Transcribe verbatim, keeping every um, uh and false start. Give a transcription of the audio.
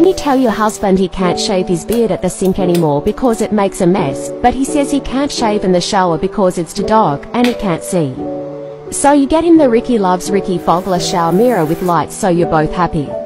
Can you tell your husband he can't shave his beard at the sink anymore because it makes a mess, but he says he can't shave in the shower because it's the dog, and he can't see. So you get him the Riki Loves Riki fogless shower mirror with lights so you're both happy.